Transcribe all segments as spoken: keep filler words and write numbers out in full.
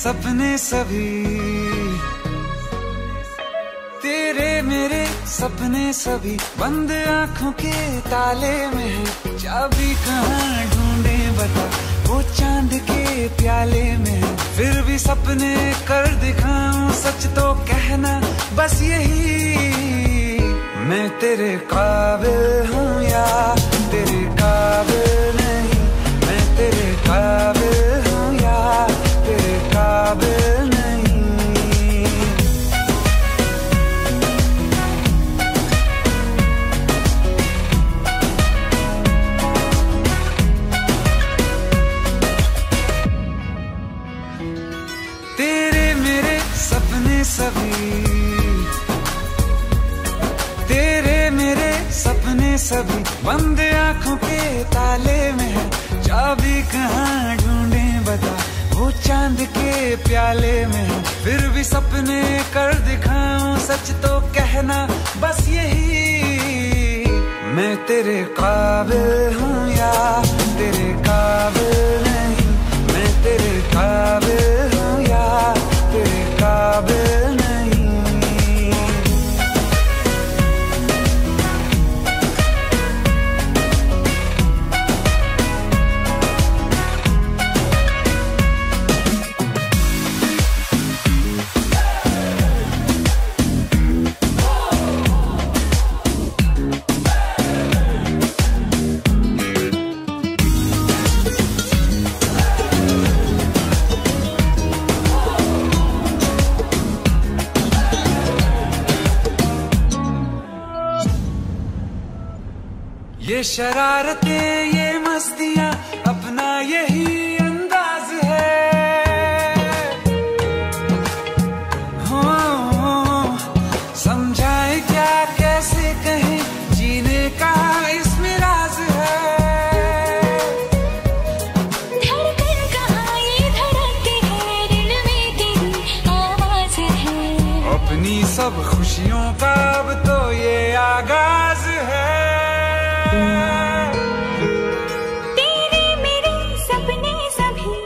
सपने सभी, तेरे मेरे सपने सभी बंद आंखों के ताले में है। चाबी कहाँ ढूंढे बता, वो चांद के प्याले में है। फिर भी सपने कर दिखाऊं, सच तो कहना बस यही, मैं तेरे काबिल हूँ या तेरे काबिल नहीं। मैं तेरे काबिल हूँ या तेरे काबिल नहीं। तेरे मेरे सपने सभी, तेरे मेरे सपने सभी बंद आंखों के ताले में है। चाबी कहाँ ढूंढे बता, वो चांद के प्याले में है। फिर भी सपने कर दिखाऊं, सच तो कहना बस यही, मैं तेरे काबिल हूँ या तेरे काबिल नहीं। मैं तेरे काबिल हूँ या तेरे काबिल नहीं। ये शरारतें ये मस्तियाँ अपना यही अंदाज है। हो समझाए क्या कैसे कहें, जीने का इसमें राज है। धड़कन कहाँ ये धड़कती है, दिल में तेरी आवाज है। अपनी सब खुशियों का अब तो ये आगाज है। तेरे मेरे सपने सभी,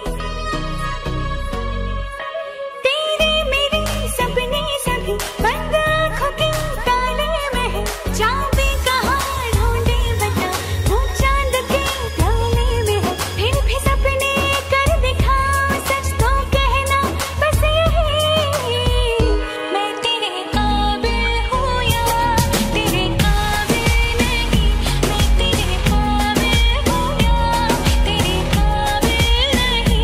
तेरे मेरे सपने सभी बंद आंखों के ताले में है। चाबी कहाँ ढूंढे बता, वो चांद के प्याले में है। फिर भी सपने कर दिखाऊं, सच तो कहना बस यही, मैं तेरे काबिल हूँ या तेरे काबिल नहीं। मैं तेरे काबिल हूँ या तेरे काबिल नहीं।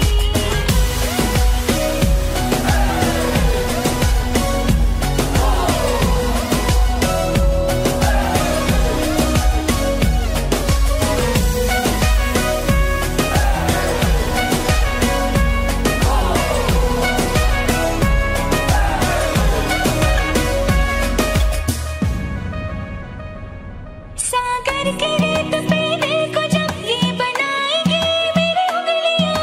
सागर के रेत पे देखो जब ये बनाएंगे मेरी उंगलियां।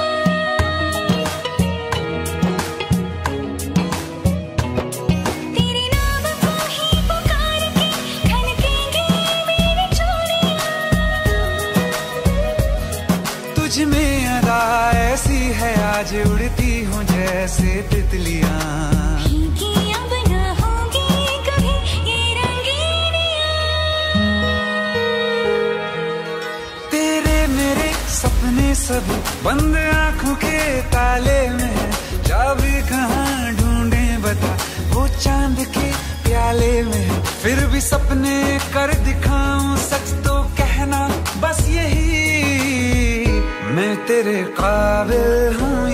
तेरे नाम को ही पुकार के खनकेंगे मेरी चूड़ियां। तुझ में अदा ऐसी है, आज उड़ती हूँ जैसे तितलियाँ। कि अब न होगी कभी ये रंगीनियां। तेरे मेरे सपने सभी बंद आंखों के ताले में है। चाबी कहाँ ढूंढे बता, वो चांद के प्याले में है। फिर भी सपने कर दिखाऊं, सच तो कहना बस यही, मैं तेरे काबिल हूँ